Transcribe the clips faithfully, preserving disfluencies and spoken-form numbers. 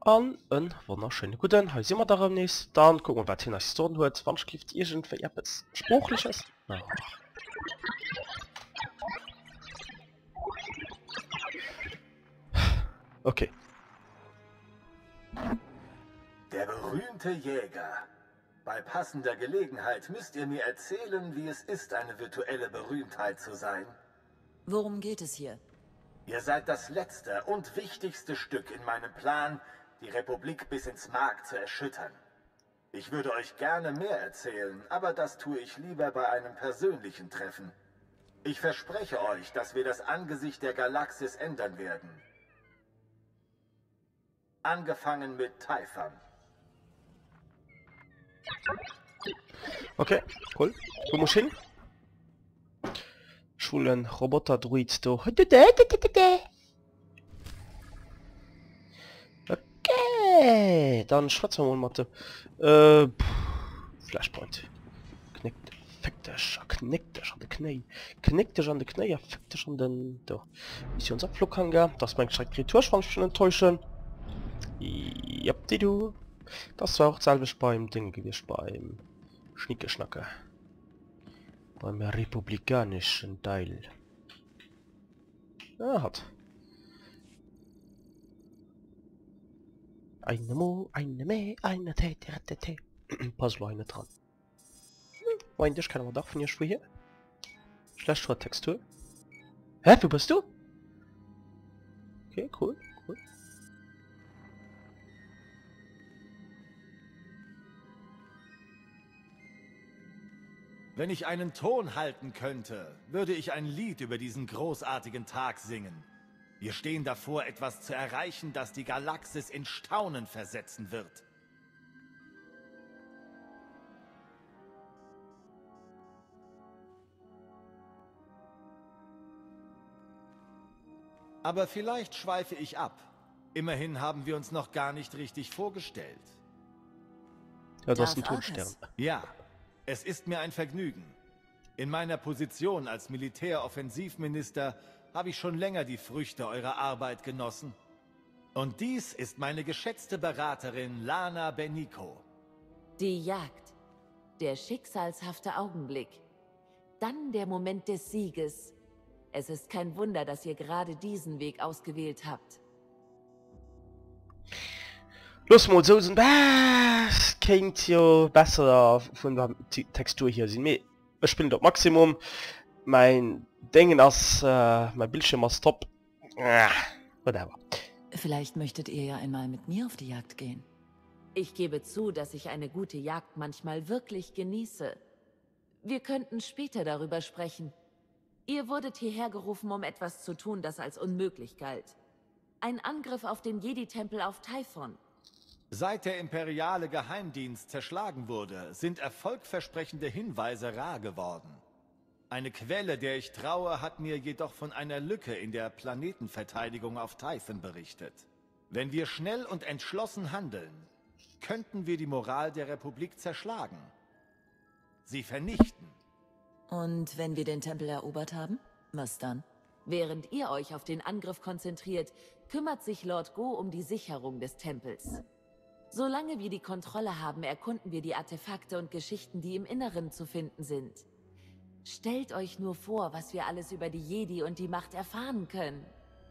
an een wunderschöne guten he immer darum nächst dann gucken wir, was hin huet wannskrift irgend für Apps spruchliches ja. Okay. Der berühmte Jäger. Bei passender Gelegenheit müsst ihr mir erzählen, wie es ist, eine virtuelle Berühmtheit zu sein. Worum geht es hier? Ihr seid das letzte und wichtigste Stück in meinem Plan, die Republik bis ins Mark zu erschüttern. Ich würde euch gerne mehr erzählen, aber das tue ich lieber bei einem persönlichen Treffen. Ich verspreche euch, dass wir das Angesicht der Galaxis ändern werden. Angefangen mit Typhon. Okay, cool. Wo muss hin? Schulen, Roboter, Druid, du. Okay, dann schwarze Monate. Äh, Flashpoint. Knickt, effektisch, knickt an der Knie. Knickt an der Knie, effektisch an den. Da. Missionsabflughanger. Das mein Retourschwang schon enttäuschen. Ja, die du. Das war auch selbst beim Ding gewesen, beim Schnicke-Schnacke. Beim republikanischen Teil. Ja, hat. Eine Mo, eine Me, eine T, T, T, T. Pass mal eine dran. Mein Dich kann man doch von hier schwer hier. Schlecht vor Textur. Hä, wo bist du? Okay, cool, cool. Wenn ich einen Ton halten könnte, würde ich ein Lied über diesen großartigen Tag singen. Wir stehen davor, etwas zu erreichen, das die Galaxis in Staunen versetzen wird. Aber vielleicht schweife ich ab. Immerhin haben wir uns noch gar nicht richtig vorgestellt. Ja, du hast einen Todstern. Ja. Es ist mir ein Vergnügen. In meiner Position als Militäroffensivminister habe ich schon länger die Früchte eurer Arbeit genossen. Und dies ist meine geschätzte Beraterin Lana Beniko. Die Jagd. Der schicksalshafte Augenblick. Dann der Moment des Sieges. Es ist kein Wunder, dass ihr gerade diesen Weg ausgewählt habt. Los mal so sind was kennt ja besser von der Textur hier sind mir ich bin doch Maximum mein Dingen als äh, mein Bildschirm als top ah, whatever. Vielleicht möchtet ihr ja einmal mit mir auf die Jagd gehen. Ich gebe zu, dass ich eine gute Jagd manchmal wirklich genieße. Wir könnten später darüber sprechen. Ihr wurdet hierher gerufen, um etwas zu tun, das als unmöglich galt. Ein Angriff auf den Jedi-Tempel auf Typhon. Seit der imperiale Geheimdienst zerschlagen wurde, sind erfolgversprechende Hinweise rar geworden. Eine Quelle, der ich traue, hat mir jedoch von einer Lücke in der Planetenverteidigung auf Typhon berichtet. Wenn wir schnell und entschlossen handeln, könnten wir die Moral der Republik zerschlagen. Sie vernichten. Und wenn wir den Tempel erobert haben, was dann? Während ihr euch auf den Angriff konzentriert, kümmert sich Lord Go um die Sicherung des Tempels. Solange wir die Kontrolle haben, erkunden wir die Artefakte und Geschichten, die im Inneren zu finden sind. Stellt euch nur vor, was wir alles über die Jedi und die Macht erfahren können.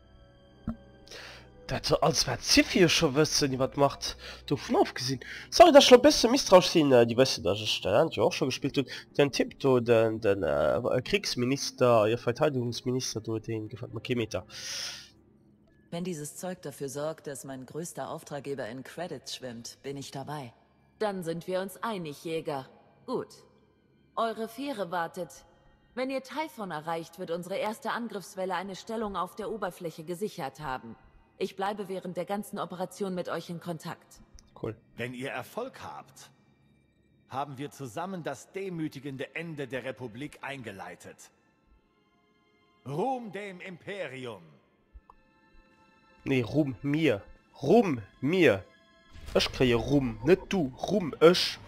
Das als wer Ziffi schon wissen, die was macht. Du von aufgesehen. Sorry, das schon bisschen misstrauisch sind, die wissen, dass ich da ja auch schon gespielt habe. Den Tipp, du, den, den äh, Kriegsminister, ihr Verteidigungsminister, du, den gefällt mir kein Meter. Wenn dieses Zeug dafür sorgt, dass mein größter Auftraggeber in Credits schwimmt, bin ich dabei. Dann sind wir uns einig, Jäger. Gut. Eure Fähre wartet. Wenn ihr Typhon erreicht, wird unsere erste Angriffswelle eine Stellung auf der Oberfläche gesichert haben. Ich bleibe während der ganzen Operation mit euch in Kontakt. Cool. Wenn ihr Erfolg habt, haben wir zusammen das demütigende Ende der Republik eingeleitet. Ruhm dem Imperium! Nee, Ruhm mir. Ruhm mir. Ich kriege Ruhm, nicht du. Ruhm ich.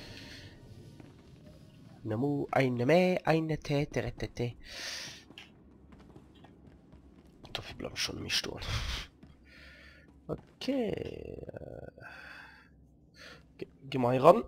Namu, eine mehr, eine Täte, Täte. Dafür bleibe ich schon mich stehen. Okay. geh mal ran.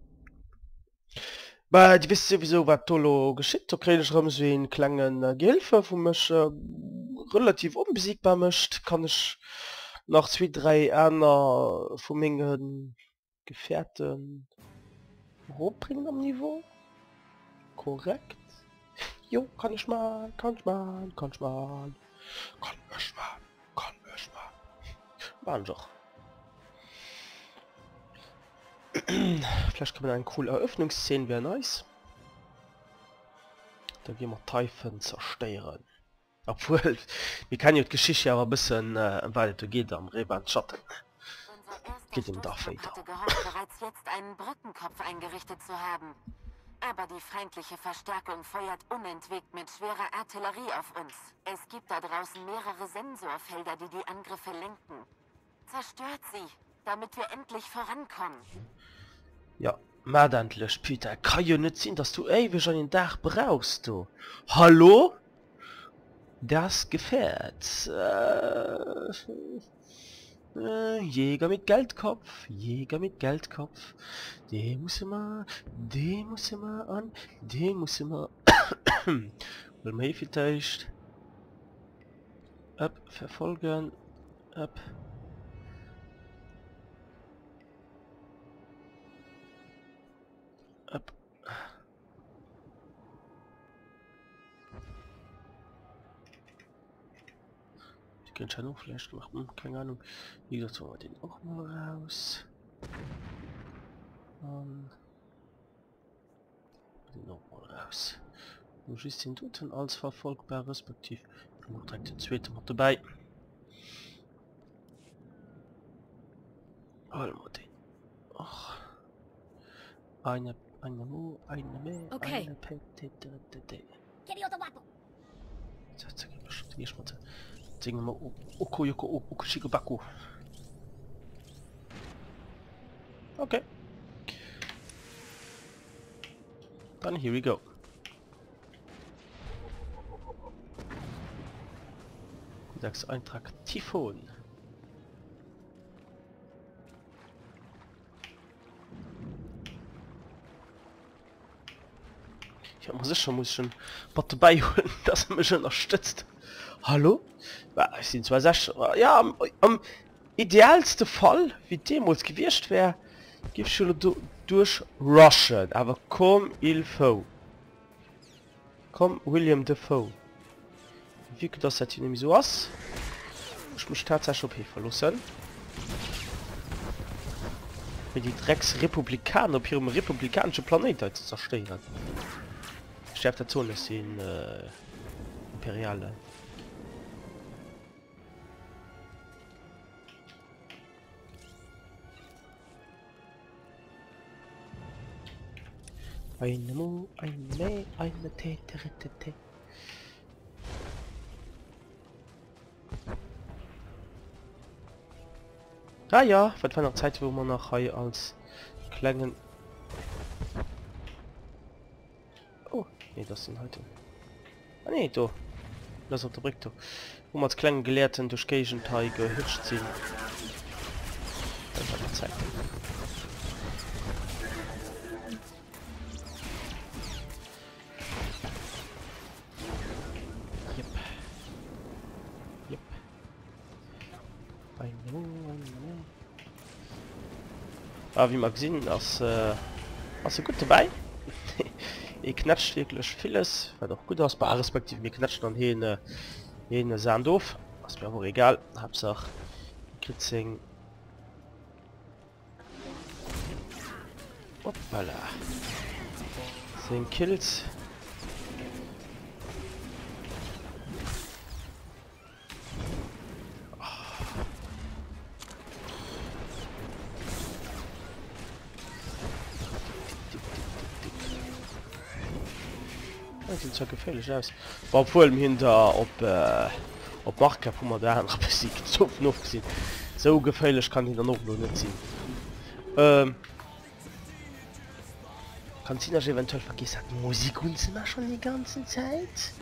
Bah, die wisst sowieso, was Tolo geschickt. Da kriege ich rum so einen kleinen äh, Gehilfe, wo mich äh, relativ unbesiegbar mischt. Kann ich noch zwei, drei einer von meinen Gefährten hochbringen am Niveau. Korrekt. Jo, kann ich mal, kann ich mal, kann ich mal. Kann ich mal, kann ich mal. Waren doch. Vielleicht kann man eine coole Eröffnungsszene, wäre nice. Da gehen wir Teifen zerstören. Obwohl, wir kann ja die Geschichte aber ein bisschen, äh, weil du geht am Reban Schatten. Geht im Dach weiter. Hatte gehofft, bereits jetzt einen Brückenkopf eingerichtet zu haben. Aber die feindliche Verstärkung feuert unentwegt mit schwerer Artillerie auf uns. Es gibt da draußen mehrere Sensorfelder, die die Angriffe lenken. Zerstört sie, damit wir endlich vorankommen. Ja, mal endlich, Peter. Kann ja nicht sein, dass du ewig an den Dach brauchst, du. Hallo? Das gefährt. Äh, äh, Jäger mit Geldkopf. Jäger mit Geldkopf. Den muss immer. Den muss immer an. Den muss immer. Will man vielleicht. Ab, verfolgen. Ab. Ab. Die Entscheidung vielleicht gemacht. Hm, keine Ahnung. Wie gesagt, wollen wir den auch mal raus. Um, den auch mal raus. Wo ist den Toten als verfolgbar respektiv? Noch direkt den zweiten mal dabei. Holen wir den. Ach. Eine, eine Mu, eine mehr, Okay. eine P T T T T. Dingen wir Oko Yoko Oko Shigobaku. Okay. Dann here we go. Sechs Eintrag Typhon. Ja, muss ich schon muss schon was dabei holen, dass er mich schon unterstützt. Hallo? Ja, es sind zwar Sachen, ja, am, am idealste Fall, wie Demos gewirrscht wäre, gibt schon du, durch Rushen, aber komm, il faut. Komm, William Defoe. Wie geht das jetzt nämlich so aus? Ich muss tatsächlich auf hier verlassen. Wenn die Drecks-Republikaner auf ihrem republikanischen Planeten zu zerstören. Ich darf dazu nicht sehen, äh, Imperiale. Eine Mu, eine Me, eine T, T, T, T. Ah ja, vor einer Zeit, wo man noch hier als kleinen... Oh, nee, das sind heute... Ah nee, du. Das ist der Brick, du. Wo man als kleinen Gelehrten durch Gegenteil gehütscht sind. Das war die Zeit. Yep. Yep. Ein Mu, ein Mu. Ah, wie man gesehen, das äh, hast du gut dabei. Ich knatscht wirklich vieles, war doch gut aus, bei respektive mir knatscht dann hier eine, hier eine Sand doof. Das wäre wohl egal, Hauptsache Kritzing. Hoppala. zehn Kills. Sieht zwar gefährlich aus. War vor allem hinter ob äh, ob Marke wo man da besiegt. So noch gesehen. So gefährlich kann ich dann noch nur nicht ziehen. Ähm, kann sie das eventuell vergessen hat Musik und immer schon die ganze Zeit.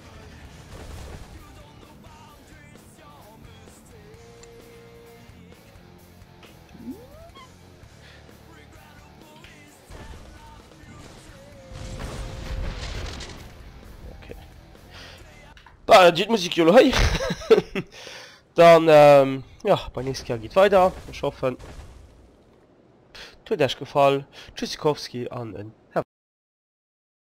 Da die Musik jo hey. Dann ähm, ja, bei nächstes Jahr geht weiter. Ich hoffe, tut euch gefallen. Tschüssikowski an.